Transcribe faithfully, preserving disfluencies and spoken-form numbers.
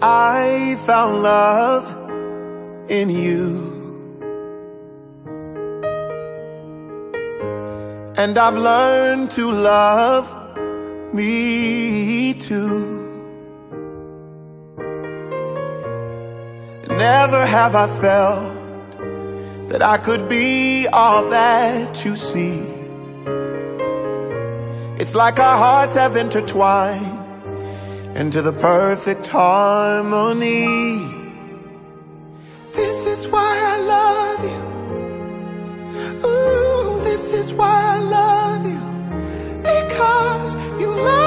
I found love in you, and I've learned to love me too. Never have I felt that I could be all that you see. It's like our hearts have intertwined into the perfect harmony. This is why I love you. Ooh, this is why I love you. Because you love me.